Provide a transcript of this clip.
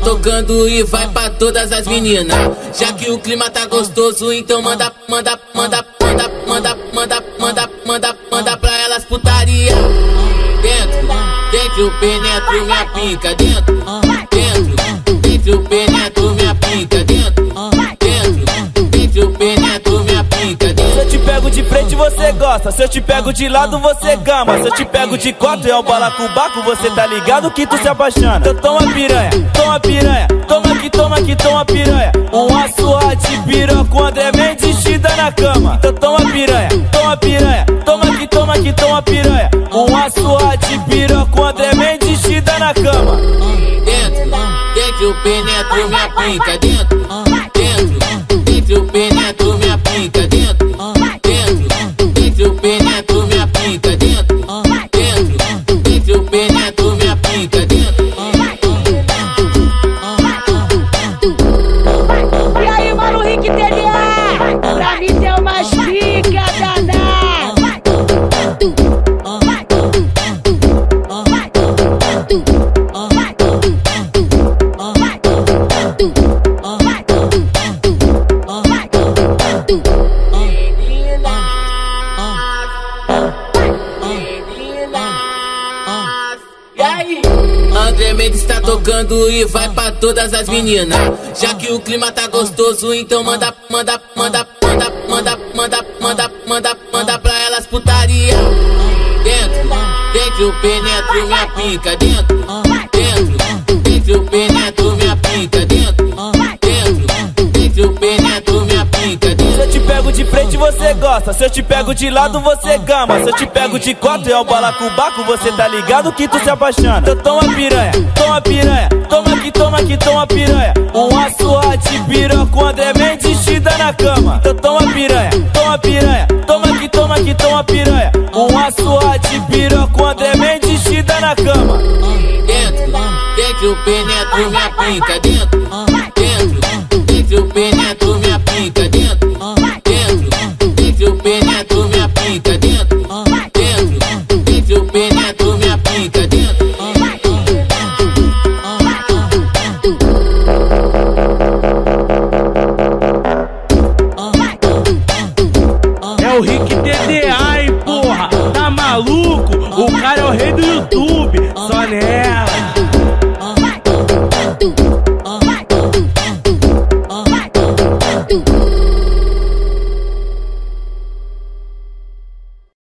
tocando e vai pra todas as meninas. Já que o clima tá gostoso, então manda pra elas putaria. Dentro eu penetro minha pica. Dentro eu penetro minha pica. Dentro eu penetro minha pica. Se eu te pego de frente você gosta, se eu te pego de lado você gama. Se eu te pego de cota é um balacobaco, você tá ligado que tu se apaixona. Então toma piranha, toma piranha, toma aqui, toma piranha. Uma surra de piroca com André Mendes te dá na cama. Então toma piranha, toma piranha, toma aqui, toma piranha. Uma surra de piroca com André Mendes te dá na cama. Dentro eu penetro minha pica. Dentro eu penetro minha pica. Dentro eu penetro minha pica. Dentro eu penetro minha pica. E aí, mano, Rick TDA, pra mim tem umas pica danada. André Mendes tá tocando e vai pra todas as meninas. Já que o clima tá gostoso, então manda pra elas putaria. Dentro eu penetro minha pica. Dentro eu penetro minha pica. Dentro eu penetro minha pica. Se eu te pego de frente você gosta, se eu te pego de lado você gama. Se eu te pego de cota é um balacobaco, você tá ligado que tu se apaixona. Então toma piranha, toma piranha, toma aqui, toma piranha. Uma surra de piroca com André Mendes te dá na cama. Então toma piranha, toma aqui, toma piranha. Uma surra de piroca com André Mendes te dá na cama. Dentro eu penetro minha pica.